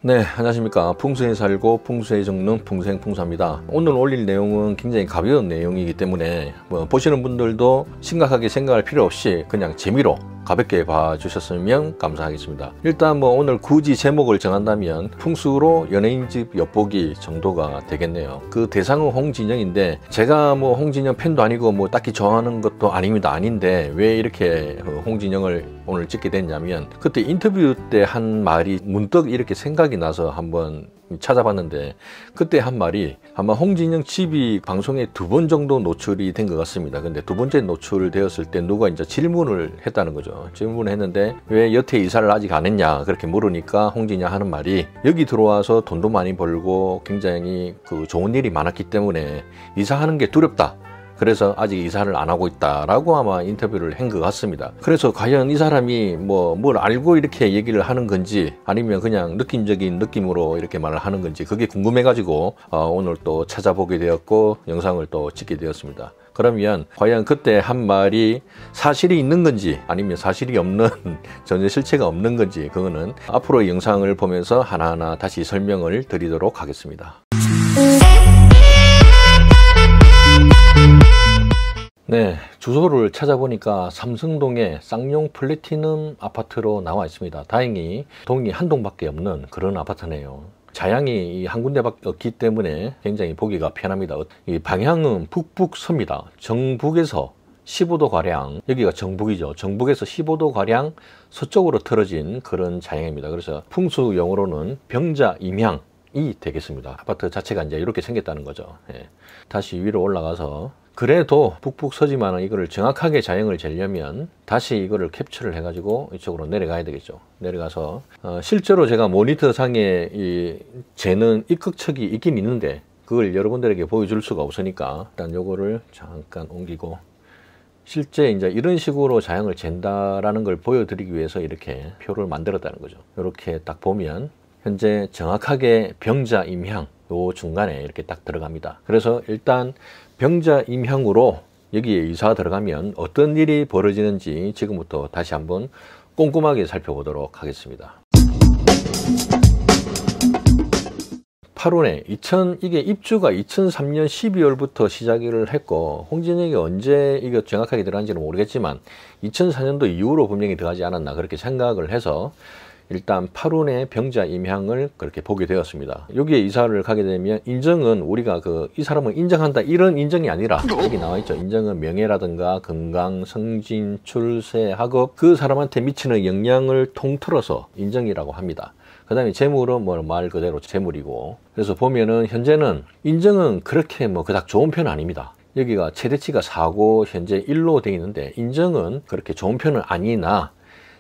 네, 안녕하십니까. 풍수에 살고 풍수에 적는 풍수행풍수합니다. 오늘 올릴 내용은 굉장히 가벼운 내용이기 때문에 보시는 분들도 심각하게 생각할 필요 없이 그냥 재미로 가볍게 봐주셨으면 감사하겠습니다. 일단 오늘 굳이 제목을 정한다면 풍수로 연예인집 엿보기 정도가 되겠네요. 그 대상은 홍진영인데 제가 홍진영 팬도 아니고 딱히 좋아하는 것도 아닌데 왜 이렇게 홍진영을 오늘 찍게 됐냐면, 그때 인터뷰 때 한 말이 문득 이렇게 생각이 나서 한번 찾아봤는데, 그때 한 말이 아마 홍진영 집이 방송에 2번 정도 노출이 된 것 같습니다. 근데 2번째 노출되었을 때 누가 이제 질문을 했다는 거죠. 질문을 했는데 왜 여태 이사를 아직 안 했냐 그렇게 물으니까 홍진영 하는 말이, 여기 들어와서 돈도 많이 벌고 굉장히 좋은 일이 많았기 때문에 이사하는 게 두렵다. 그래서 아직 이사를 안 하고 있다라고 아마 인터뷰를 한 것 같습니다. 그래서 과연 이 사람이 뭘 알고 이렇게 얘기를 하는 건지, 아니면 그냥 느낌적인 느낌으로 이렇게 말을 하는 건지, 그게 궁금해가지고 오늘 또 찾아보게 되었고 영상을 또 찍게 되었습니다. 그러면 과연 그때 한 말이 사실이 있는 건지 아니면 사실이 없는 전혀 실체가 없는 건지, 그거는 앞으로 영상을 보면서 하나하나 다시 설명을 드리도록 하겠습니다. 네, 주소를 찾아보니까 삼성동의 쌍용 플래티넘 아파트로 나와 있습니다. 다행히 동이 한 동밖에 없는 그런 아파트네요. 자양이 한 군데밖에 없기 때문에 굉장히 보기가 편합니다. 이 방향은 북북서입니다. 정북에서 15도가량, 여기가 정북이죠. 정북에서 15도가량 서쪽으로 틀어진 그런 자양입니다. 그래서 풍수 용어로는 병자 임향이 되겠습니다. 아파트 자체가 이제 이렇게 생겼다는 거죠. 다시 위로 올라가서, 그래도 북북서지만 이거를 정확하게 자형을 재려면 다시 이거를 캡처를 해가지고 이쪽으로 내려가야 되겠죠. 내려가서 실제로 제가 모니터 상에 재는 입극척이 있긴 있는데 그걸 여러분들에게 보여줄 수가 없으니까 일단 요거를 잠깐 옮기고, 실제 이제 이런 식으로 자형을 잰다라는 걸 보여드리기 위해서 이렇게 표를 만들었다는 거죠. 이렇게 딱 보면 현재 정확하게 병자 임향 요 중간에 이렇게 딱 들어갑니다. 그래서 일단 병자 임향으로 여기에 이사 들어가면 어떤 일이 벌어지는지 지금부터 다시 한번 꼼꼼하게 살펴보도록 하겠습니다. 8월에 이게 입주가 2003년 12월부터 시작을 했고, 홍진영이 언제 이거 정확하게 들어간지는 모르겠지만 2004년도 이후로 분명히 들어가지 않았나 그렇게 생각을 해서 일단 8운의 병자 임향을 그렇게 보게 되었습니다. 여기에 이사를 가게 되면 인정은 우리가 이 사람을 인정한다 이런 인정이 아니라, 여기 나와 있죠. 인정은 명예라든가 건강, 승진, 출세, 학업, 그 사람한테 미치는 영향을 통틀어서 인정이라고 합니다. 그 다음에 재물은 말 그대로 재물이고, 그래서 보면은 현재는 인정은 그렇게 그닥 좋은 편은 아닙니다. 여기가 최대치가 4고 현재 1로 되어 있는데 인정은 그렇게 좋은 편은 아니나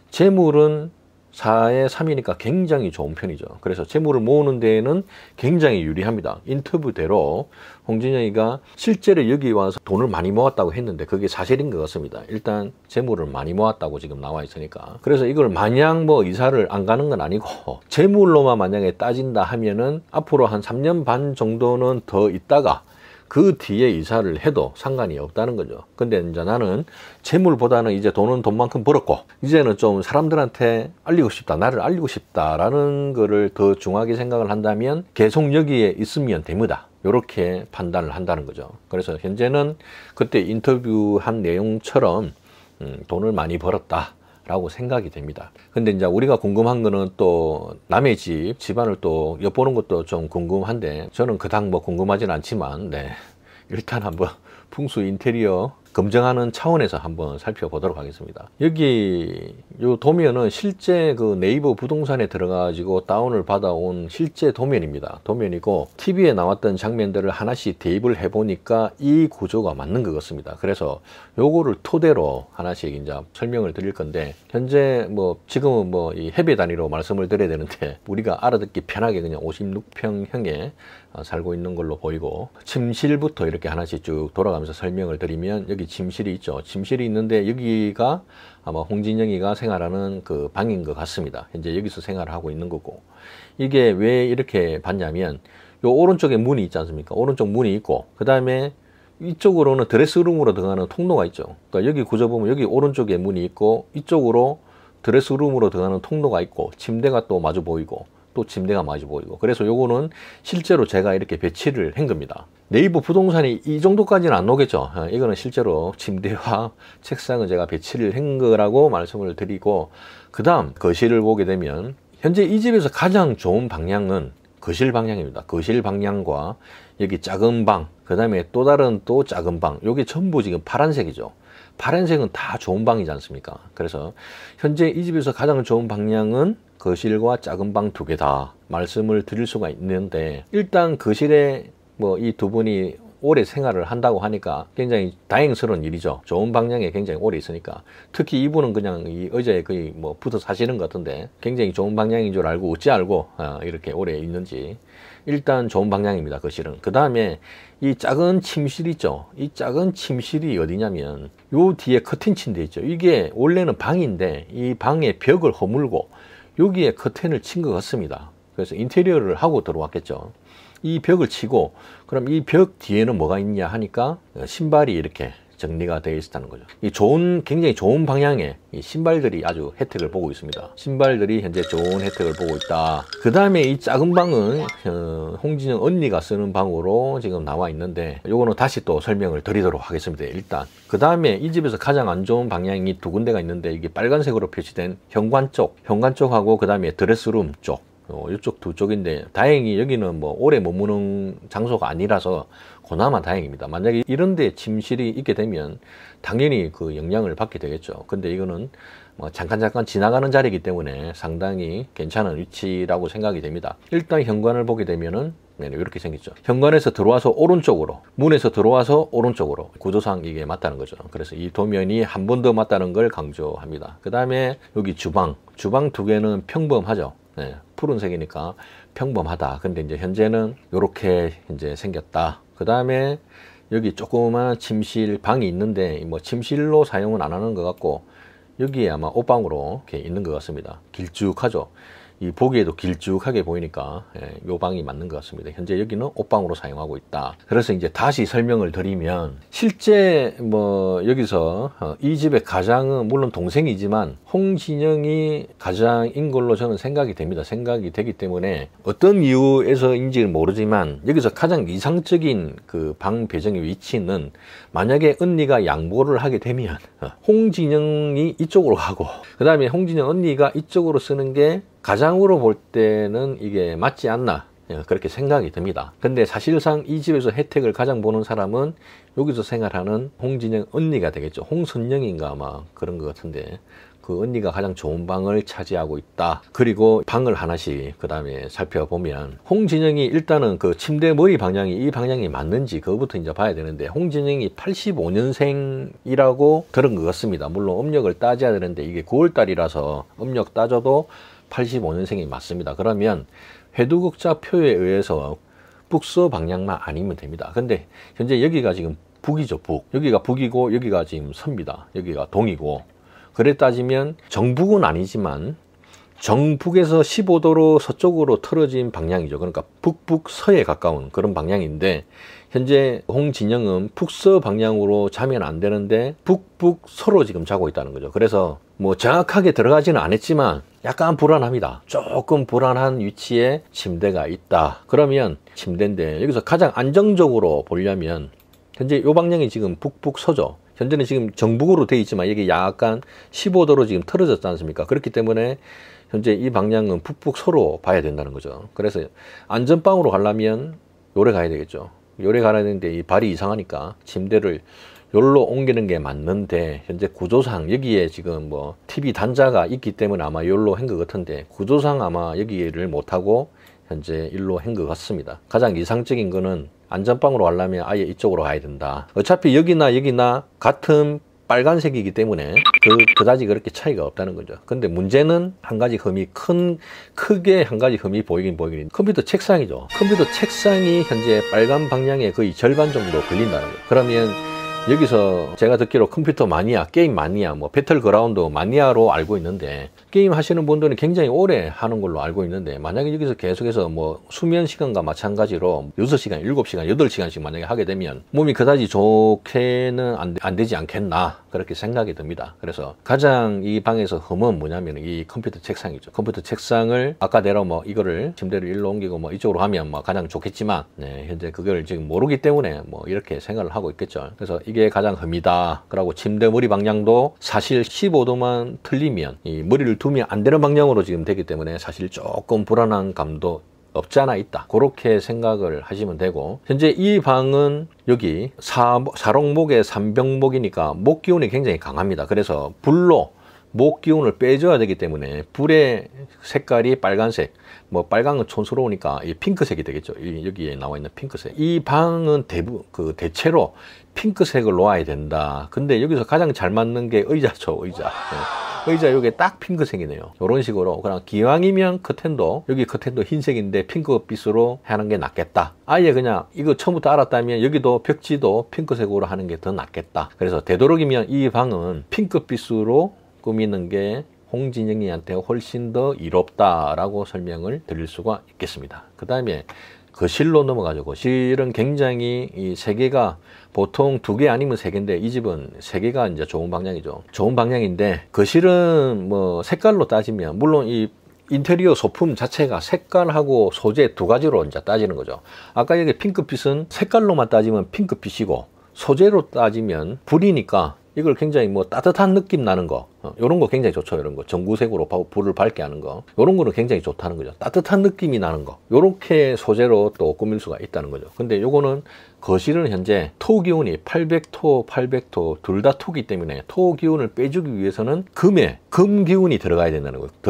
재물은 4에 3이니까 굉장히 좋은 편이죠. 그래서 재물을 모으는 데에는 굉장히 유리합니다. 인터뷰대로 홍진영이가 실제로 여기 와서 돈을 많이 모았다고 했는데 그게 사실인 것 같습니다. 일단 재물을 많이 모았다고 지금 나와 있으니까. 그래서 이걸 마냥 이사를 안 가는 건 아니고, 재물로만 만약에 따진다 하면은 앞으로 한 3년 반 정도는 더 있다가 그 뒤에 이사를 해도 상관이 없다는 거죠. 근데 이제 나는 재물보다는 이제 돈은 돈만큼 벌었고, 이제는 좀 사람들한테 알리고 싶다, 나를 알리고 싶다라는 거를 더 중하게 생각을 한다면 계속 여기에 있으면 됩니다. 이렇게 판단을 한다는 거죠. 그래서 현재는 그때 인터뷰한 내용처럼 돈을 많이 벌었다 라고 생각이 됩니다. 근데 이제 우리가 궁금한 거는 또 남의 집안을 또 엿보는 것도 좀 궁금한데, 저는 그닥 궁금하진 않지만, 일단 한번 풍수 인테리어 검증하는 차원에서 한번 살펴보도록 하겠습니다. 여기 요 도면은 실제 네이버 부동산에 들어가지고 다운을 받아온 실제 도면입니다. 도면이고, TV에 나왔던 장면들을 하나씩 대입을 해보니까 이 구조가 맞는 것 같습니다. 그래서 요거를 토대로 하나씩 이제 설명을 드릴 건데, 현재 지금은 이 해배 단위로 말씀을 드려야 되는데 우리가 알아듣기 편하게 그냥 56평형에 살고 있는 걸로 보이고, 침실부터 이렇게 하나씩 쭉 돌아가면서 설명을 드리면, 여기 침실이 있죠. 침실이 있는데 여기가 아마 홍진영이가 생활하는 그 방인 것 같습니다. 현재 여기서 생활을 하고 있는 거고, 이게 왜 이렇게 봤냐면 요 오른쪽에 문이 있지 않습니까? 오른쪽 문이 있고, 그 다음에 이쪽으로는 드레스룸으로 들어가는 통로가 있죠. 그러니까 여기 구조 보면 여기 오른쪽에 문이 있고, 이쪽으로 드레스룸으로 들어가는 통로가 있고, 침대가 또 마주 보이고, 또 침대가 마주 보이고. 그래서 요거는 실제로 제가 이렇게 배치를 한 겁니다. 네이버 부동산이 이 정도까지는 안 오겠죠. 이거는 실제로 침대와 책상을 제가 배치를 한 거라고 말씀을 드리고, 그 다음 거실을 보게 되면 현재 이 집에서 가장 좋은 방향은 거실 방향입니다. 거실 방향과 여기 작은 방, 그 다음에 또 다른 또 작은 방, 요게 전부 지금 파란색이죠. 파란색은 다 좋은 방이지 않습니까? 그래서 현재 이 집에서 가장 좋은 방향은 거실과 작은 방 두 개다 말씀을 드릴 수가 있는데, 일단 거실에 뭐 이 두 분이 오래 생활을 한다고 하니까 굉장히 다행스러운 일이죠. 좋은 방향에 굉장히 오래 있으니까. 특히 이분은 그냥 이 의자에 거의 뭐 붙어 사시는 것 같은데 굉장히 좋은 방향인 줄 알고 어찌 알고 이렇게 오래 있는지. 일단 좋은 방향입니다. 거실은. 그 다음에 이 작은 침실 있죠. 이 작은 침실이 어디냐면 요 뒤에 커튼 침대 있죠. 이게 원래는 방인데 이 방의 벽을 허물고 여기에 커튼을 친 것 같습니다. 그래서 인테리어를 하고 들어왔겠죠. 이 벽을 치고, 그럼 이 벽 뒤에는 뭐가 있냐 하니까 신발이 이렇게 정리가 되어 있었다는 거죠. 이 굉장히 좋은 방향에 이 신발들이 아주 혜택을 보고 있습니다. 신발들이 현재 좋은 혜택을 보고 있다. 그 다음에 이 작은 방은 홍진영 언니가 쓰는 방으로 지금 나와 있는데, 요거는 다시 또 설명을 드리도록 하겠습니다. 일단 그 다음에 이 집에서 가장 안 좋은 방향이 두 군데가 있는데, 이게 빨간색으로 표시된 현관 쪽하고 그 다음에 드레스룸 쪽, 이쪽 두 쪽인데, 다행히 여기는 뭐 오래 머무는 장소가 아니라서 그나마 다행입니다. 만약에 이런 데 침실이 있게 되면 당연히 그 영향을 받게 되겠죠. 근데 이거는 뭐 잠깐 지나가는 자리이기 때문에 상당히 괜찮은 위치라고 생각이 됩니다. 일단 현관을 보게 되면은 이렇게 생겼죠. 현관에서 들어와서 오른쪽으로, 문에서 들어와서 오른쪽으로, 구조상 이게 맞다는 거죠. 그래서 이 도면이 한 번 더 맞다는 걸 강조합니다. 그 다음에 여기 주방 두 개는 평범하죠. 푸른색이니까 평범하다. 근데 이제 현재는 이렇게 이제 생겼다. 그 다음에 여기 조그마한 침실 방이 있는데, 뭐 침실로 사용은 안 하는 것 같고, 여기에 아마 옷방으로 이렇게 있는 것 같습니다. 길쭉하죠. 이 보기에도 길쭉하게 보이니까 요 방이 맞는 것 같습니다. 현재 여기는 옷방으로 사용하고 있다. 그래서 이제 다시 설명을 드리면, 실제 뭐 여기서 이 집의 가장은 물론 동생이지만 홍진영이 가장인 걸로 저는 생각이 됩니다. 생각이 되기 때문에 어떤 이유에서인지는 모르지만 여기서 가장 이상적인 그 방 배정의 위치는, 만약에 언니가 양보를 하게 되면 홍진영이 이쪽으로 가고, 그 다음에 홍진영 언니가 이쪽으로 쓰는 게 가장으로 볼 때는 이게 맞지 않나, 그렇게 생각이 듭니다. 근데 사실상 이 집에서 혜택을 가장 보는 사람은 여기서 생활하는 홍진영 언니가 되겠죠. 홍선영인가 아마 그런 것 같은데, 그 언니가 가장 좋은 방을 차지하고 있다. 그리고 방을 하나씩 그 다음에 살펴보면, 홍진영이 일단은 그 침대 머리 방향이 이 방향이 맞는지 그거부터 이제 봐야 되는데, 홍진영이 85년생이라고 들은 것 같습니다. 물론 음력을 따져야 되는데 이게 9월달이라서 음력 따져도 85년생이 맞습니다. 그러면 회두극자표에 의해서 북서 방향만 아니면 됩니다. 근데 현재 여기가 지금 북이죠. 여기가 북이고 여기가 지금 서입니다. 여기가 동이고, 그래 따지면 정북은 아니지만 정북에서 15도로 서쪽으로 틀어진 방향이죠. 그러니까 북북서에 가까운 그런 방향인데, 현재 홍진영은 북서 방향으로 자면 안 되는데 북북서로 지금 자고 있다는 거죠. 그래서 뭐 정확하게 들어가지는 않았지만 약간 불안합니다. 조금 불안한 위치에 침대가 있다. 그러면 침대인데, 여기서 가장 안정적으로 보려면 현재 이 방향이 지금 북북서죠. 현재는 지금 정북으로 되어 있지만 이게 약간 15도로 지금 틀어졌지 않습니까? 그렇기 때문에 현재 이 방향은 북북서로 봐야 된다는 거죠. 그래서 안전방으로 가려면 요래 가야 되겠죠. 요래 가야 되는데 이 발이 이상하니까 침대를 요로 옮기는 게 맞는데, 현재 구조상 여기에 지금 뭐 TV 단자가 있기 때문에 아마 요로 한 것 같은데, 구조상 아마 여기를 못하고 현재 일로 한 것 같습니다. 가장 이상적인 거는 안전방으로 가려면 아예 이쪽으로 가야 된다. 어차피 여기나 같은 빨간색이기 때문에 그다지 그렇게 차이가 없다는 거죠. 근데 문제는 한 가지 흠이 크게 한 가지 흠이 보이긴 컴퓨터 책상이죠. 컴퓨터 책상이 현재 빨간 방향에 거의 절반 정도 걸린다는 거예요. 그러면 여기서 제가 듣기로 컴퓨터 마니아, 게임 마니아, 뭐 배틀그라운드 마니아로 알고 있는데, 게임 하시는 분들은 굉장히 오래 하는 걸로 알고 있는데, 만약에 여기서 계속해서 뭐 수면 시간과 마찬가지로 6시간, 7시간, 8시간씩 만약에 하게 되면 몸이 그다지 좋게는 안 되지 않겠나. 그렇게 생각이 듭니다. 그래서 가장 이 방에서 흠은 뭐냐면 이 컴퓨터 책상이죠. 컴퓨터 책상을 아까대로 뭐 이거를 침대를 일로 옮기고 뭐 이쪽으로 하면 뭐 가장 좋겠지만, 네, 현재 그걸 지금 모르기 때문에 뭐 이렇게 생각을 하고 있겠죠. 그래서 이게 가장 흠이다. 그리고 침대 머리 방향도 사실 15도만 틀리면 이 머리를 두면 안 되는 방향으로 지금 되기 때문에 사실 조금 불안한 감도 없지 않아 있다. 그렇게 생각을 하시면 되고, 현재 이 방은 여기 사롱목에 삼병목이니까 목 기운이 굉장히 강합니다. 그래서 불로 목 기운을 빼줘야 되기 때문에 불의 색깔이 빨간색, 뭐 빨강은 촌스러우니까 이 핑크색이 되겠죠. 여기에 나와 있는 핑크색. 이 방은 대체로 핑크색을 놓아야 된다. 근데 여기서 가장 잘 맞는 게 의자죠. 의자. 네. 의자 요게 딱 핑크색이네요. 이런 식으로 그냥 기왕이면 커튼도 여기 커튼도 흰색인데 핑크빛으로 하는 게 낫겠다. 아예 그냥 이거 처음부터 알았다면 여기도 벽지도 핑크색으로 하는 게 더 낫겠다. 그래서 되도록이면 이 방은 핑크빛으로 꾸미는 게 홍진영이한테 훨씬 더 이롭다라고 설명을 드릴 수가 있겠습니다. 그 다음에 거실로 넘어가죠. 거실은 굉장히 이 세 개가 보통 2개 아니면 3개인데 이 집은 3개가 이제 좋은 방향이죠. 좋은 방향인데 거실은 뭐 색깔로 따지면 물론 이 인테리어 소품 자체가 색깔하고 소재 2가지로 이제 따지는 거죠. 아까 여기 핑크빛은 색깔로만 따지면 핑크빛이고 소재로 따지면 불이니까 이걸 굉장히 뭐 따뜻한 느낌 나는 거, 요런 거 굉장히 좋죠. 이런 거 전구색으로 불을 밝게 하는 거, 요런 거는 굉장히 좋다는 거죠. 따뜻한 느낌이 나는 거, 요렇게 소재로 또 꾸밀 수가 있다는 거죠. 근데 요거는 거실은 현재 토 기운이 800토, 800토 둘 다 토기 때문에 토 기운을 빼주기 위해서는 금 기운이 들어가야 된다는 거예요.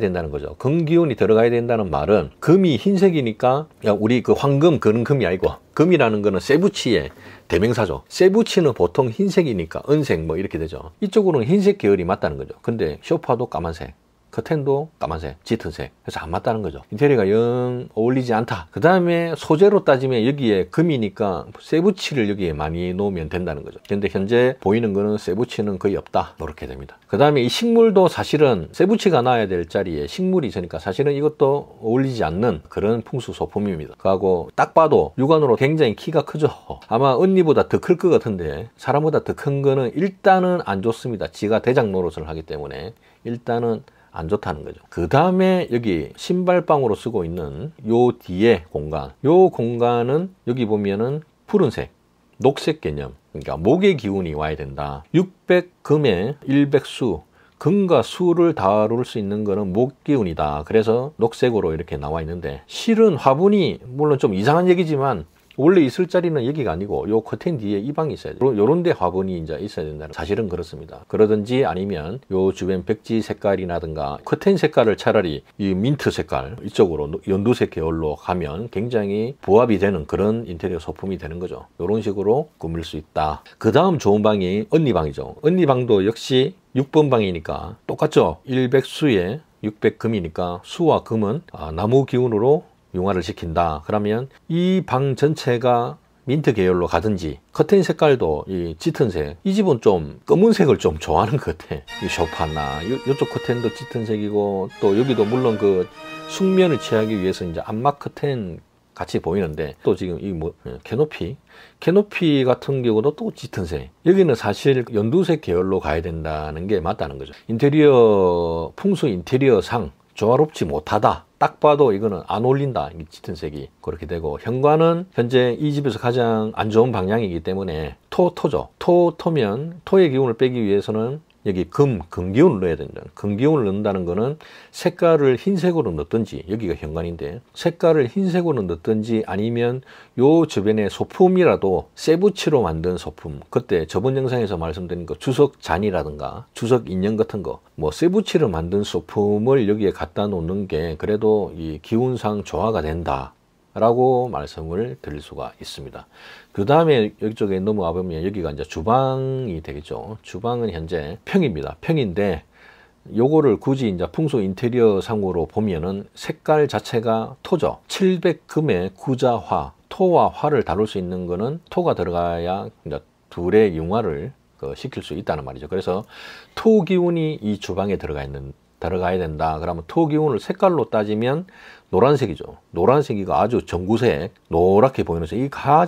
금 기운이 들어가야 된다는 말은 금이 흰색이니까 우리 그 황금 그런 금이 아니고 금이라는 거는 세부치의 대명사죠. 세부치는 보통 흰색이니까 은색 뭐 이렇게 되죠. 이쪽으로는 흰색 계열이 맞다는 거죠. 근데 소파도 까만색, 커튼도 까만색, 짙은색. 그래서 안 맞다는 거죠. 인테리어가 영 어울리지 않다. 그 다음에 소재로 따지면 여기에 금이니까 세부치를 여기에 많이 놓으면 된다는 거죠. 근데 현재 보이는 거는 세부치는 거의 없다. 이렇게 됩니다. 그 다음에 이 식물도 사실은 세부치가 나야 될 자리에 식물이 있으니까 사실은 이것도 어울리지 않는 그런 풍수 소품입니다. 그하고 딱 봐도 육안으로 굉장히 키가 크죠. 아마 언니보다 더 클 것 같은데 사람보다 더 큰 거는 일단은 안 좋습니다. 지가 대장 노릇을 하기 때문에 일단은 안 좋다는 거죠. 그 다음에 여기 신발방으로 쓰고 있는 요 뒤에 공간, 요 공간은 여기 보면은 푸른색, 녹색 개념, 그러니까 목의 기운이 와야 된다. 600금에 100수, 금과 수를 다룰 수 있는 거는 목 기운이다. 그래서 녹색으로 이렇게 나와 있는데, 실은 화분이 물론 좀 이상한 얘기지만 원래 있을 자리는 여기가 아니고 요 커튼 뒤에 이 방이 있어야 돼요. 요런 데 화분이 이제 있어야 된다는 사실은 그렇습니다. 그러든지 아니면 요 주변 벽지 색깔이라든가 커튼 색깔을 차라리 이 민트 색깔 이쪽으로 연두색 계열로 가면 굉장히 부합이 되는 그런 인테리어 소품이 되는 거죠. 요런 식으로 꾸밀 수 있다. 그 다음 좋은 방이 언니 방이죠. 언니 방도 역시 6번 방이니까 똑같죠. 100수에 600금이니까 수와 금은 나무 기운으로 융화를 시킨다. 그러면 이 방 전체가 민트 계열로 가든지 커튼 색깔도 이 짙은색, 이 집은 좀 검은색을 좀 좋아하는 것 같아. 이 소파나 이쪽 커튼도 짙은색이고 또 여기도 물론 그 숙면을 취하기 위해서 이제 암막 커튼 같이 보이는데 또 지금 이 뭐 캐노피 같은 경우도 또 짙은색. 여기는 사실 연두색 계열로 가야 된다는 게 맞다는 거죠. 인테리어 풍수 인테리어상 조화롭지 못하다. 딱 봐도 이거는 안 어울린다. 짙은 색이 그렇게 되고, 현관은 현재 이 집에서 가장 안 좋은 방향이기 때문에 토죠. 토면 토의 기운을 빼기 위해서는 여기 금 기운을 넣어야 된다. 금 기운을 넣는다는 거는 색깔을 흰색으로 넣든지, 여기가 현관인데 색깔을 흰색으로 넣든지 아니면 요 주변에 소품이라도 세부치로 만든 소품, 그때 저번 영상에서 말씀드린 거 주석 잔이라든가 주석 인형 같은 거 뭐 세부치로 만든 소품을 여기에 갖다 놓는 게 그래도 이 기운상 조화가 된다 라고 말씀을 드릴 수가 있습니다. 그 다음에 이쪽에 넘어와 보면 여기가 이제 주방이 되겠죠. 주방은 현재 평입니다. 평인데 요거를 굳이 이제 풍수 인테리어 상으로 보면은 색깔 자체가 토죠. 700금의 구자화, 토와 화를 다룰 수 있는 거는 토가 들어가야 이제 둘의 융화를 시킬 수 있다는 말이죠. 그래서 토 기운이 이 주방에 들어가야 된다. 그러면 토 기운을 색깔로 따지면 노란색이죠. 노란색이가 아주 전구색, 노랗게 보이는 색. 이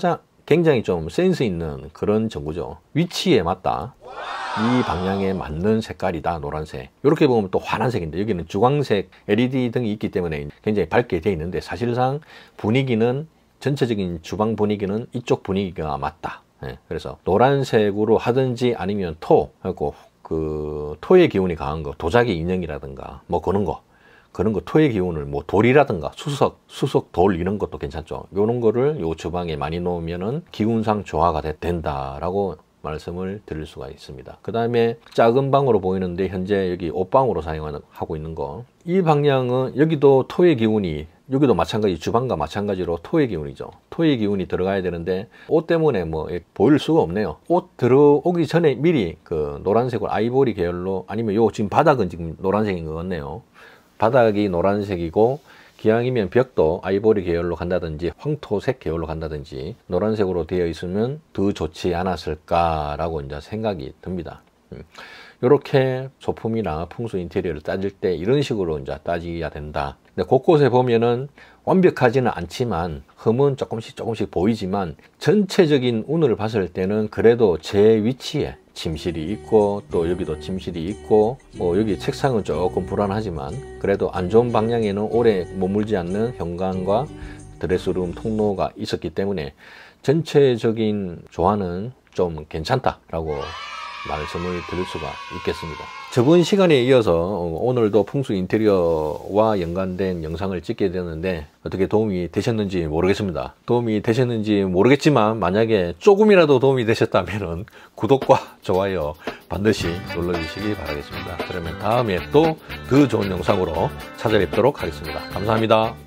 굉장히 좀 센스 있는 그런 전구죠. 위치에 맞다. 이 방향에 맞는 색깔이다. 노란색. 이렇게 보면 또 환한색인데 여기는 주광색 LED 등이 있기 때문에 굉장히 밝게 되어 있는데 사실상 분위기는 전체적인 주방 분위기는 이쪽 분위기가 맞다. 예, 그래서 노란색으로 하든지 아니면 토 하고 그 토의 기운이 강한 거, 도자기 인형이라든가 뭐 그런 거 토의 기운을 뭐 돌이라든가 수석 돌 이런 것도 괜찮죠. 요런 거를 요 주방에 많이 놓으면은 기운상 조화가 된다라고 말씀을 드릴 수가 있습니다. 그 다음에 작은 방으로 보이는데 현재 여기 옷방으로 사용하고 있는 거, 이 방향은 여기도 토의 기운이, 여기도 마찬가지, 주방과 마찬가지로 토의 기운이죠. 토의 기운이 들어가야 되는데 옷 때문에 뭐 보일 수가 없네요. 옷 들어오기 전에 미리 그 노란색으로 아이보리 계열로, 아니면 요 지금 바닥은 지금 노란색인 것 같네요. 바닥이 노란색이고 기왕이면 벽도 아이보리 계열로 간다든지 황토색 계열로 간다든지 노란색으로 되어 있으면 더 좋지 않았을까라고 이제 생각이 듭니다. 이렇게 소품이나 풍수 인테리어를 따질 때 이런 식으로 이제 따져야 된다. 근데 곳곳에 보면은 완벽하지는 않지만 흠은 조금씩 보이지만 전체적인 운을 봤을 때는 그래도 제 위치에 침실이 있고 또 여기도 침실이 있고 뭐 여기 책상은 조금 불안하지만 그래도 안 좋은 방향에는 오래 머물지 않는 현관과 드레스룸 통로가 있었기 때문에 전체적인 조화는 좀 괜찮다라고 말씀을 드릴 수가 있겠습니다. 저번 시간에 이어서 오늘도 풍수 인테리어와 연관된 영상을 찍게 되는데 어떻게 도움이 되셨는지 모르겠습니다. 도움이 되셨는지 모르겠지만 만약에 조금이라도 도움이 되셨다면 구독과 좋아요 반드시 눌러주시기 바라겠습니다. 그러면 다음에 또 더 좋은 영상으로 찾아뵙도록 하겠습니다. 감사합니다.